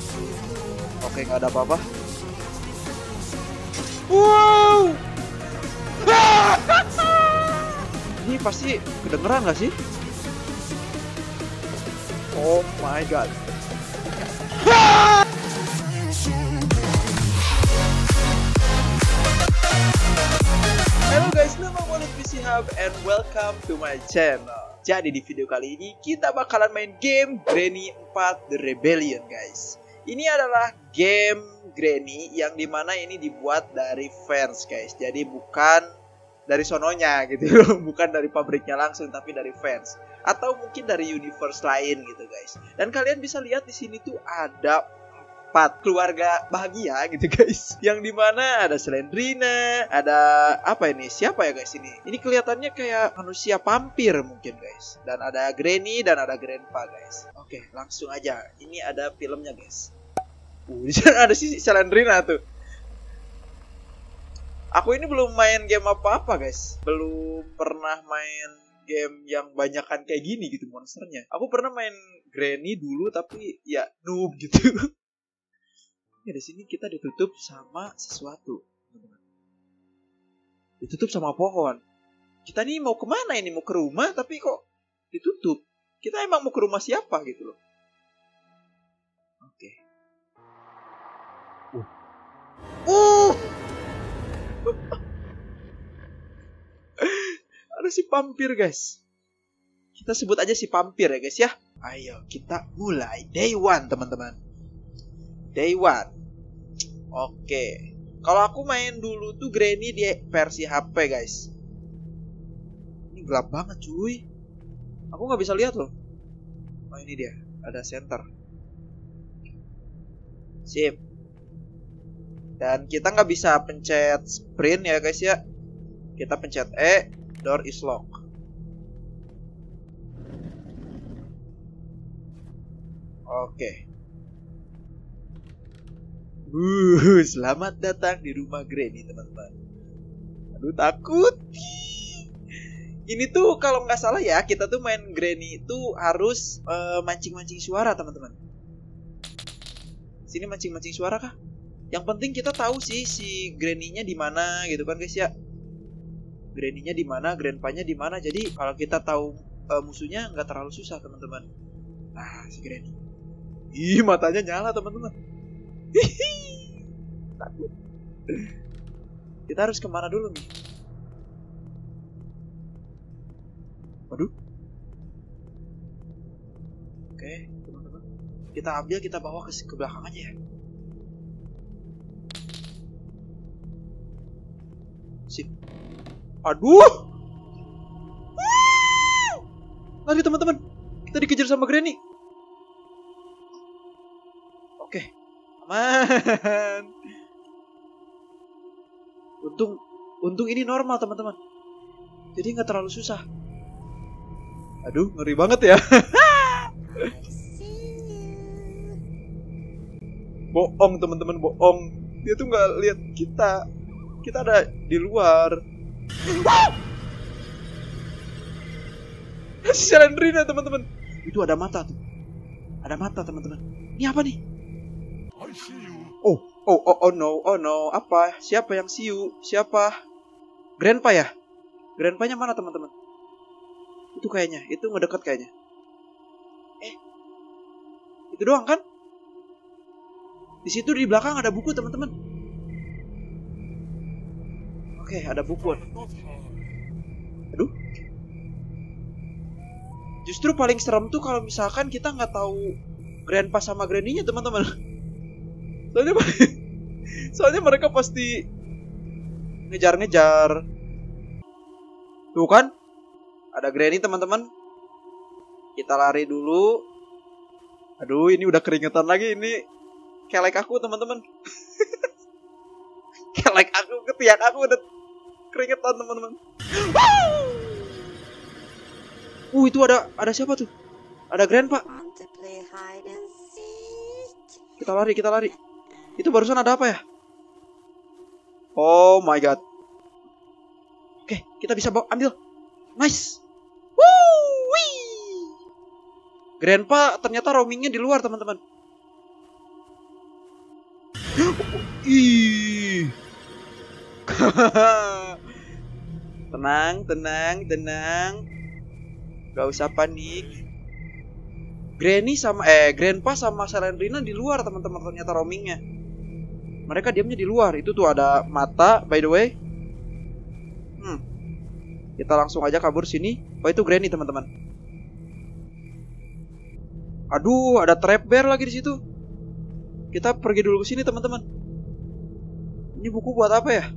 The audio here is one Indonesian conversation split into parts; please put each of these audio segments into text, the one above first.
Oke, nggak ada apa-apa. Wow. Ini pasti kedengeran nggak sih? Oh my god. Halo guys, nama gue PC Hub and welcome to my channel. Jadi di video kali ini kita bakalan main game Granny 4 The Rebellion guys. Ini adalah game Granny yang dimana ini dibuat dari fans guys. Jadi bukan dari sononya gitu, bukan dari pabriknya langsung tapi dari fans atau mungkin dari universe lain gitu guys. Dan kalian bisa lihat di sini tuh ada 4 keluarga bahagia gitu guys. Yang dimana ada Slendrina, ada apa ini? Siapa ya guys ini? Ini kelihatannya kayak manusia vampir mungkin guys. Dan ada Granny dan ada Grandpa guys. Oke, langsung aja. Ini ada filmnya guys. Di sana ada si Slendrina tuh. Aku ini belum main game apa-apa guys. Belum pernah main game yang banyakan kayak gini gitu monsternya. Aku pernah main Granny dulu tapi ya noob gitu. Ya di sini kita ditutup sama sesuatu, teman-teman. Ditutup sama pohon. Kita nih mau kemana ini? Mau ke rumah tapi kok ditutup. Kita emang mau ke rumah siapa gitu loh. Oke. Ada si vampir guys. Kita sebut aja si vampir ya guys ya. Ayo kita mulai day 1 teman-teman. Day 1. Oke. Kalau aku main dulu tuh Granny di versi HP guys. Ini gelap banget cuy. Aku gak bisa lihat loh. Oh ini dia. Ada center. Sip. Dan kita gak bisa pencet sprint ya guys ya. Kita pencet E. Door is locked. Oke. Selamat datang di rumah Granny teman-teman. Aduh takut. Ini tuh kalau nggak salah ya, kita tuh main Granny itu harus mancing-mancing suara teman-teman. Sini mancing-mancing suara kah? Yang penting kita tahu sih si Granny-nya di mana gitu kan guys ya. Granny-nya di mana, Grandpa-nya di mana. Jadi kalau kita tahu musuhnya nggak terlalu susah teman-teman. Nah si Granny. Ih matanya nyala teman-teman. Takut. Kita harus kemana dulu nih? Waduh. Oke, teman-teman. Kita ambil, kita bawa ke belakang aja ya. Sip. Aduh. Lari teman-teman. Kita dikejar sama Granny. Oke. Aman. Untung ini normal teman-teman. Jadi nggak terlalu susah. Aduh, ngeri banget ya. Bohong teman-teman, bohong. Dia tuh nggak lihat kita. Kita ada di luar. Si Slendrina teman-teman. Itu ada mata tuh. Ada mata teman-teman. Ini apa nih? Oh no. Apa? Siapa yang see you? Siapa? Grandpa ya? Grandpa-nya mana teman-teman? Itu kayaknya. Itu ngedeket kayaknya. Itu doang kan? Di situ di belakang ada buku teman-teman. Oke, ada buku. Aduh. Justru paling serem tuh kalau misalkan kita nggak tahu Grandpa sama Granny-nya teman-teman. Soalnya mereka pasti ngejar-ngejar. Tuh kan? Ada Granny teman-teman. Kita lari dulu. Aduh, ini udah keringetan lagi ini. Kelek aku teman-teman. Kelek aku, ketiak aku udah keringetan teman-teman. Itu ada siapa tuh? Ada Grandpa. Kita lari. Itu barusan ada apa ya? Oh my god. Oke, kita bisa ambil. Nice. Woo! Grandpa ternyata roamingnya di luar teman-teman. Ih. Tenang, tenang, tenang. Gak usah panik. Granny sama Grandpa sama Selendrina di luar teman-teman, ternyata roamingnya. Mereka diamnya di luar. Itu tuh ada mata, by the way. Kita langsung aja kabur sini. Oh, itu Granny teman-teman. Aduh, ada trap bear lagi di situ. Kita pergi dulu ke sini teman-teman. Ini buku buat apa ya?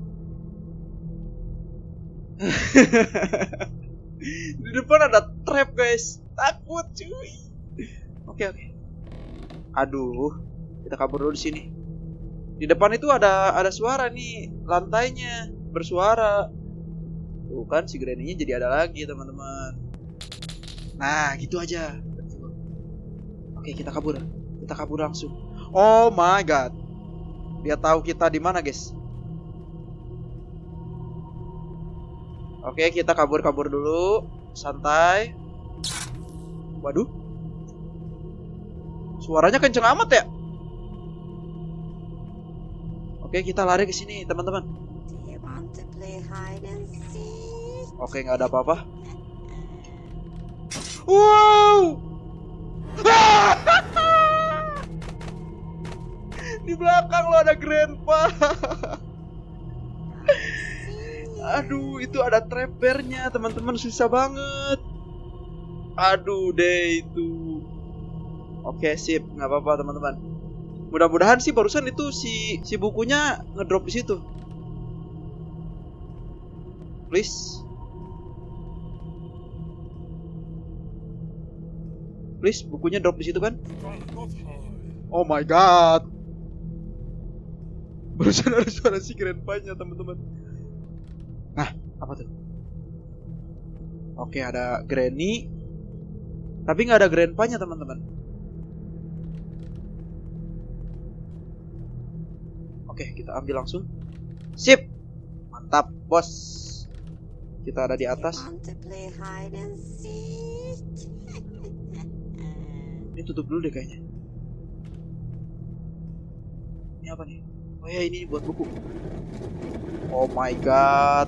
Di depan ada trap guys. Takut cuy. Oke. Aduh, kita kabur dulu di sini. Di depan itu ada suara nih, lantainya bersuara. Tuh kan si Granny-nya jadi ada lagi teman-teman. Nah, gitu aja. Oke, kita kabur. Kita kabur langsung. Oh my god. Dia tahu kita di mana, guys. Oke, kita kabur dulu. Santai. Waduh. Suaranya kenceng amat ya. Oke, kita lari ke sini, teman-teman. Oke, nggak ada apa-apa. Wow. Di belakang lo ada Grandpa. Aduh, itu ada trap bear-nya, teman-teman, susah banget. Aduh deh itu. Oke, sip, nggak apa-apa teman-teman. Mudah-mudahan sih barusan itu si bukunya ngedrop di situ. Please. Please, bukunya drop di situ kan? Oh my god. Barusan ada suara si Grandpa-nya, teman-teman. Nah, apa tuh? Oke, ada Granny. Tapi nggak ada Grandpa-nya, teman-teman. Oke, kita ambil langsung. Sip. Mantap, bos. Kita ada di atas. Ini tutup dulu deh kayaknya. Ini apa nih? Oh ya, ini buat buku. Oh my god.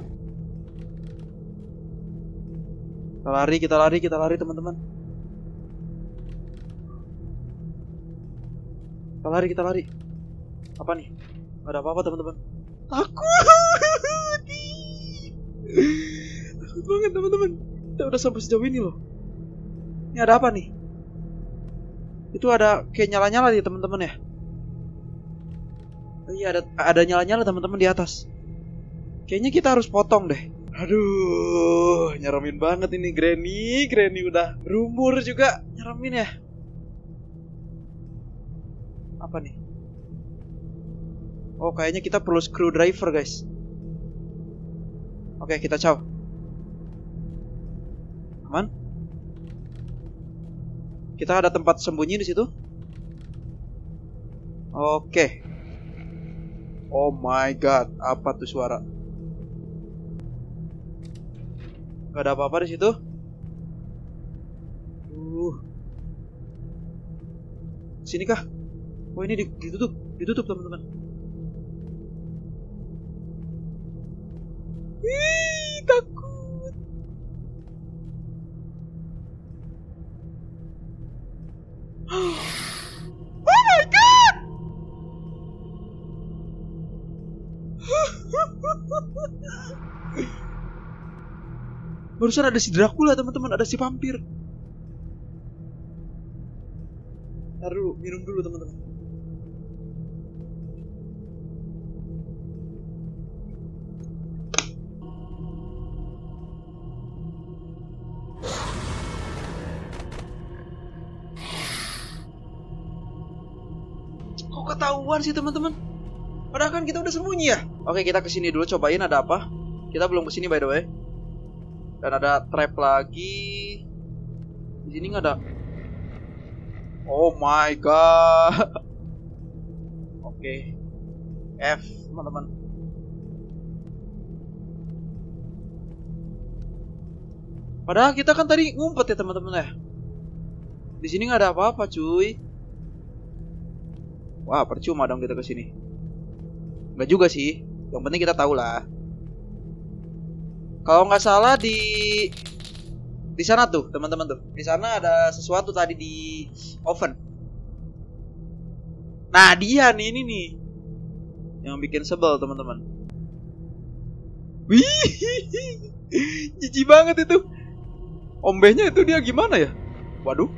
Kita lari teman-teman. Kita lari. Apa nih? Gak ada apa-apa teman-teman. Takut. Takut banget teman-teman. Kita udah sampai sejauh ini loh. Ini ada apa nih? Itu ada kayak nyala-nyala nih teman-teman ya. Iya, ada nyala-nyala teman-teman di atas. Kayaknya kita harus potong deh. Aduh, nyeremin banget ini Granny udah berumur juga, nyeremin ya. Apa nih? Oh, kayaknya kita perlu screwdriver, guys. Oke, kita caw. Aman? Kita ada tempat sembunyi di situ. Oke. Oh my god, apa tuh suara? Gak ada apa-apa di situ. Sini kah? Oh, ini ditutup teman-teman. Ih, takut. Oh my god. Barusan ada si Dracula teman-teman, ada si vampir. Ntar dulu, minum dulu teman-teman. Kok ketahuan sih teman-teman? Padahal kan kita udah sembunyi ya. Oke, kita kesini dulu, cobain ada apa. Kita belum kesini by the way. Dan ada trap lagi. Di sini nggak ada. Oh my god. Oke. F, teman-teman. Padahal kita kan tadi ngumpet ya teman-teman ya. Di sini nggak ada apa-apa, cuy. Wah, percuma dong kita kesini. Nggak juga sih. Yang penting kita tahu lah. Kalau nggak salah di sana tuh, teman-teman tuh. Di sana ada sesuatu tadi di oven. Nah, dia nih, ini nih. Yang bikin sebel, teman-teman. Wih. Jijik banget itu. Ombehnya itu dia gimana ya? Waduh.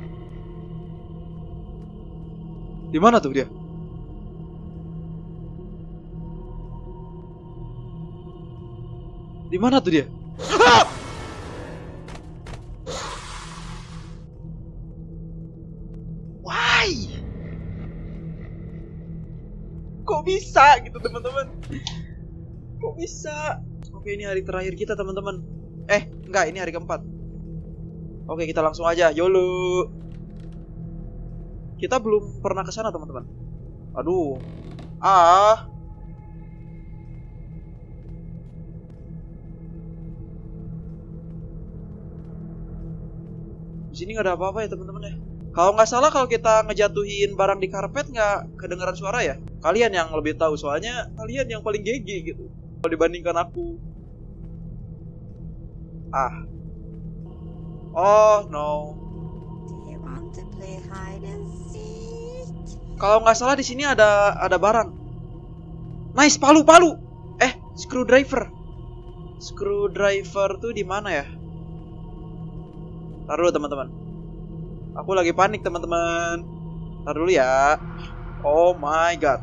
Di mana tuh dia? Di mana tuh dia? Why? Kok bisa gitu teman-teman? Kok bisa? Oke, ini hari terakhir kita teman-teman. Enggak, ini hari keempat. Oke, kita langsung aja. YOLO. Kita belum pernah ke sana teman-teman. Aduh. Di sini nggak ada apa-apa ya teman-teman ya. Kalau nggak salah kalau kita ngejatuhin barang di karpet nggak kedengeran suara ya. Kalian yang lebih tahu soalnya kalian yang paling GG gitu. Kalau dibandingkan aku. Oh no. Kalau nggak salah di sini ada barang. Nice, palu. Screwdriver. Screwdriver tuh di mana ya? Taruh dulu teman-teman. Aku lagi panik teman-teman. Taruh dulu ya. Oh my god.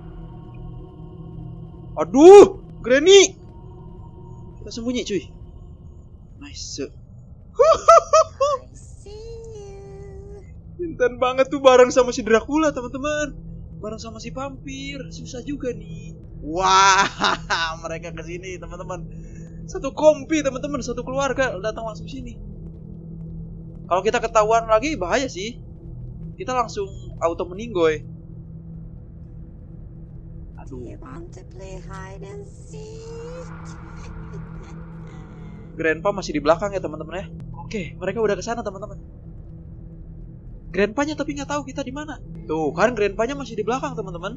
Aduh, Granny. Kita sembunyi cuy. Nice. Intan banget tuh bareng sama si Dracula teman-teman. Bareng sama si vampir. Susah juga nih. Wah, mereka kesini teman-teman. Satu kompi teman-teman, satu keluarga datang langsung sini. Kalau kita ketahuan lagi bahaya sih. Kita langsung auto meninggoy. Aduh. Grandpa masih di belakang ya teman-teman ya. Oke, mereka udah ke sana teman-teman. Grandpanya tapi nggak tahu kita di mana. Tuh kan grandpanya masih di belakang teman-teman.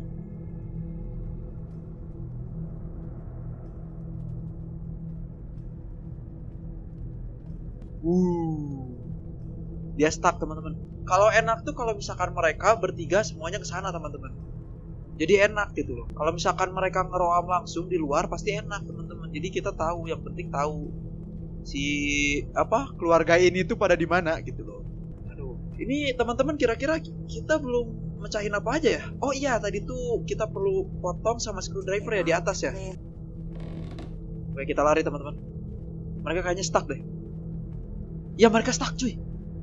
Dia stuck teman-teman. Kalau enak tuh kalau misalkan mereka bertiga semuanya ke sana teman-teman. Jadi enak gitu loh. Kalau misalkan mereka ngeroam langsung di luar pasti enak teman-teman. Jadi kita tahu, yang penting tahu si keluarga ini tuh pada di mana gitu loh. Ini teman-teman kira-kira kita belum mecahin apa aja ya? Oh iya, tadi tuh kita perlu potong sama screwdriver ya di atas ya. Oke, kita lari teman-teman. Mereka kayaknya stuck deh. Ya, mereka stuck cuy.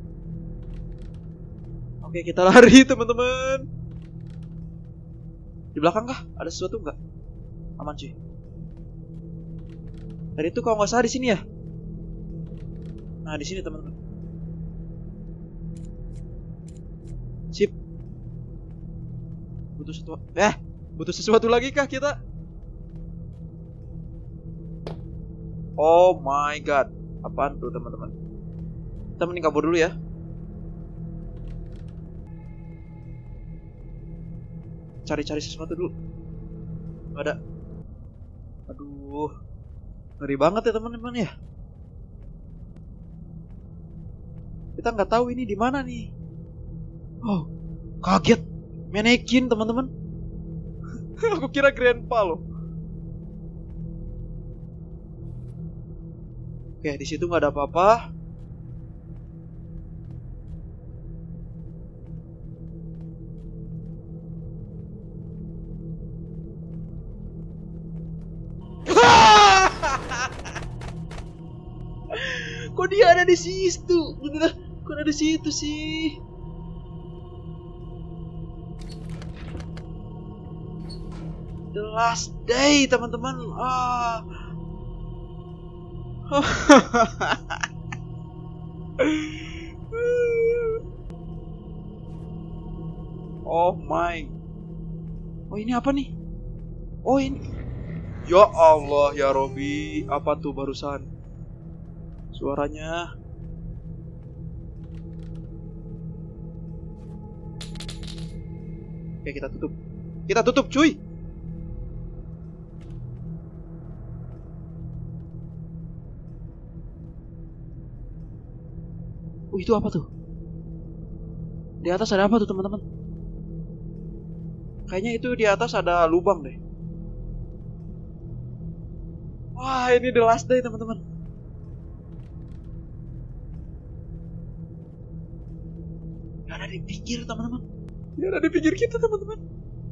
Oke, kita lari teman-teman. Di belakang kah? Ada sesuatu nggak? Aman cuy. Tadi tuh kalau nggak salah di sini ya. Nah, di sini teman-teman. Sip. Butuh sesuatu lagi kah kita? Oh my god. Apaan tuh teman-teman? Kita mending kabur dulu ya. Cari-cari sesuatu dulu. Gak ada. Aduh. Ngeri banget ya teman-teman ya. Kita nggak tahu ini di mana nih. Oh, kaget. Manekin teman-teman. Aku kira grandpa loh. Oke, di situ nggak ada apa-apa. Kok dia ada di situ? Bener, kok ada di situ sih? The last day, teman-teman. Oh my. Oh, ini apa nih? Oh, ini. Ya Allah, ya Robi. Apa tuh barusan? Suaranya. Oke, kita tutup. Kita tutup, cuy. Itu apa tuh? Di atas ada apa tuh teman-teman? Kayaknya itu di atas ada lubang deh. Wah, ini the last day teman-teman. Gak ada di pinggir teman-teman. Gak ada di pinggir kita teman-teman.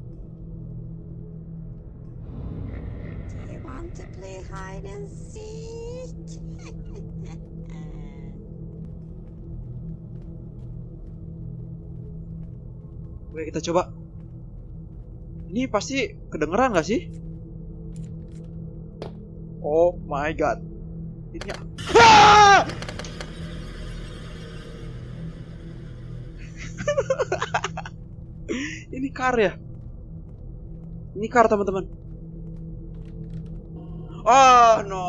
Do you want to play hide and seek? Oke, kita coba. Ini pasti kedengeran gak sih? Oh my god. Ini ah! Ini car ya? Ini car teman-teman. Oh no.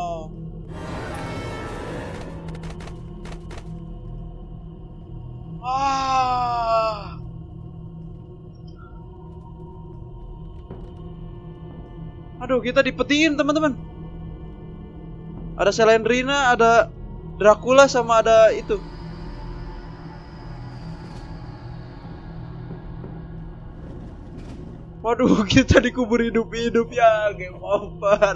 Ah. Aduh, kita dipetiin teman-teman. Ada Selendrina, ada Dracula, sama ada itu. Waduh, kita dikubur hidup-hidup ya, game over.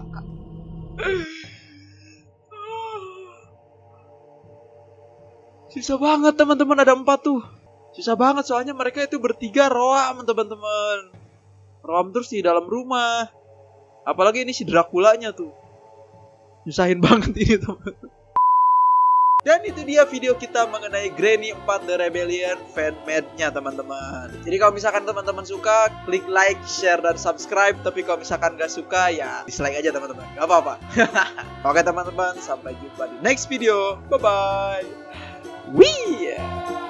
Susah banget teman-teman, ada 4 tuh. Susah banget soalnya mereka itu bertiga roam teman-teman. Roam terus di dalam rumah. Apalagi ini si Draculanya tuh. Nyusahin banget ini teman-teman. Dan itu dia video kita mengenai Granny 4 The Rebellion fan-made-nya teman-teman. Jadi kalau misalkan teman-teman suka, klik like, share, dan subscribe. Tapi kalau misalkan gak suka, ya dislike aja teman-teman. Gak apa-apa. Oke teman-teman, sampai jumpa di next video. Bye-bye. Wih.